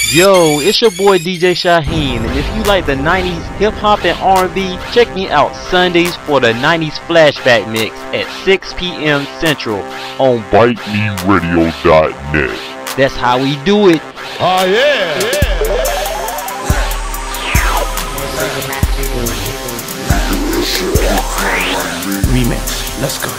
Yo, it's your boy DJ Shaheen, and if you like the 90s hip-hop and R&B, check me out Sundays for the 90s flashback mix at 6 p.m. Central on BiteMeRadio.net. That's how we do it. Oh yeah! Remix. Let's go.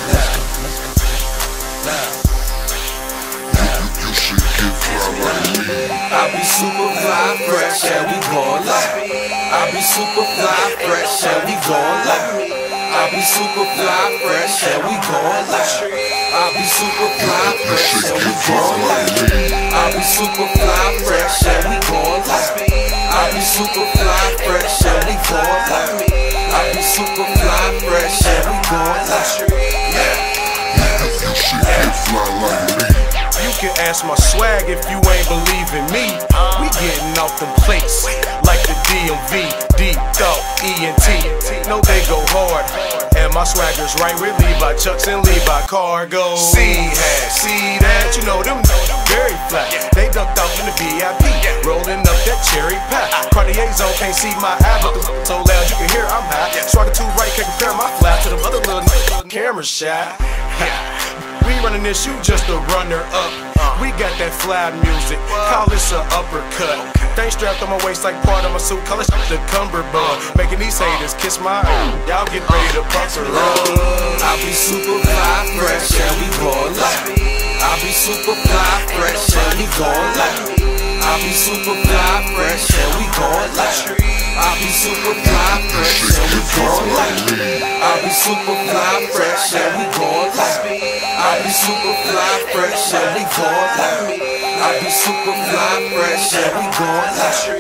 I be super fly, fresh, and we gon' live. I be super fly, fresh, and we gon' live. I be super fly, fresh, and we gon' live. I be super fly, fresh, and we gon' live. I be super fly, fresh, and we gon' live. I be super fly, fresh, and we gon' live. I be super fly, fresh, and we gon' live. You should get fly like me. You can ask my swag if you ain't believing me. We getting off them plates like the DMV, Deep Thawt, ENT. Know they go hard, and my swagger's right with Levi Chucks and Levi Cargo. See that? You know them very flat. They ducked off in the VIP, rolling up that cherry pie. Cartier's on, can't see my eye, but the so loud you can hear I'm high. Swagger too right, can't compare my fly to them other little camera shy. We running this, you just a runner-up. We got that fly music, call this a uppercut. Thing strapped on my waist like part of my suit, call it the cummerbund. Making these haters kiss my y'all get ready to pucker up. I be super fly, fresh, and we gon' live. I be super fly, fresh, and we gon' live. I be super fly, fresh, and we gon' live. I be super fly, fresh, and we gon' live. I be super fly, fresh, and we gon' live. I be super fly, fresh, and we gon' live. I be super fly, fresh, and we gon' live.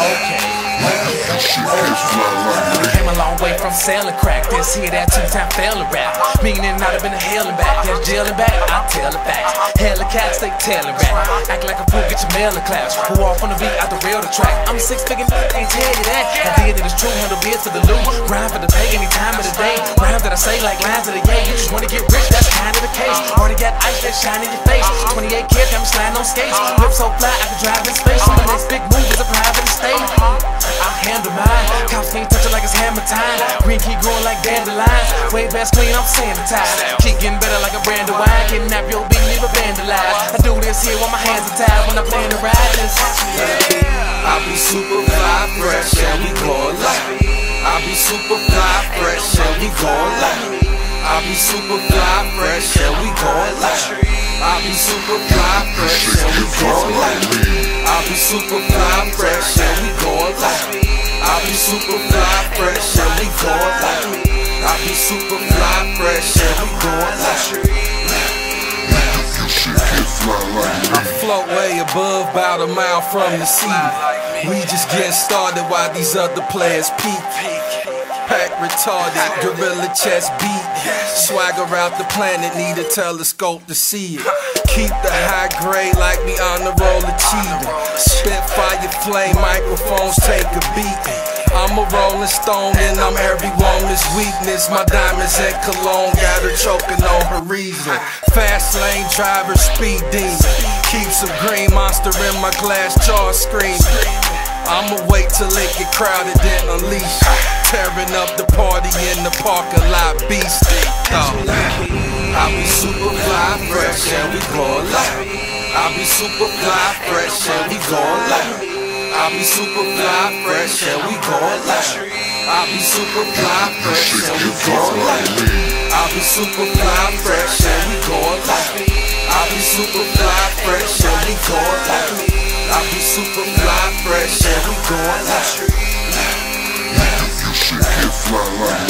Okay. Came a long way from selling crack. This here, that two-time failing rap. Meaning I'd have been a hell and back. There's jail and back, I tell the facts. Hella cats, they tellin' rap. Act like a fool, get your mail in class. Who off on the beat, out the real the track. I'm a six-figure nigga, ain't tell you that. I did it, it's true, handle beers for the loot. Rhyme for the pay any time of the day. Rhymes that I say like lines of the yay. You just wanna get rich, that's kinda the case. Already got ice that shine in your face. 28 kids, got me sliding on skates. Whip so fly, I can drive in space. So my next big move is a private estate. I'll handle mine. Cops can't touch it like it's hammer time. Green keep growing like dandelions. Way past clean, I'm sanitized. Keep getting better like a brand of wine. Kidnap your beat, leave a vandalized. I do this here while my hands are tied when I plan to ride this. I be super fly, fresh, and we gon' live. I be super fly, fresh, and we gon' live. I be super fly, fresh, and we gon' live. I be super fly, fresh, and we gon' live. I be super fly, fresh, and we gon' live. I be super fly, fresh, and we gon' live. I be super fly, fresh, and we gon' live. You should get fly like me. I float way above, about a mile from the sea. We just getting started while these other players peek. Pack retarded, gorilla chest beat. Swagger out the planet, need a telescope to see it. Keep the high grade like me on the roll achieving. Spitfire flame, microphones take a beat. I'm a rolling stone and I'm every woman's weakness. My diamonds and cologne got her choking on her reason. Fast lane driver, speed demon. Keep some green monster in my glass jar screaming. I'ma wait till it get crowded then unleash. Tearing up the party in the parking lot, beast. I be super fly, fresh, and we gon' live. I be super fly, fresh, and we gon' live. I be super fly, fresh, and we gon' live. I be super fly, fresh, and we gon' live. I be super fly, fresh, and we gon' live. I be super fly, fresh, and we gon' live. I be super fly, fresh, and we gon' live. You should get fly like me.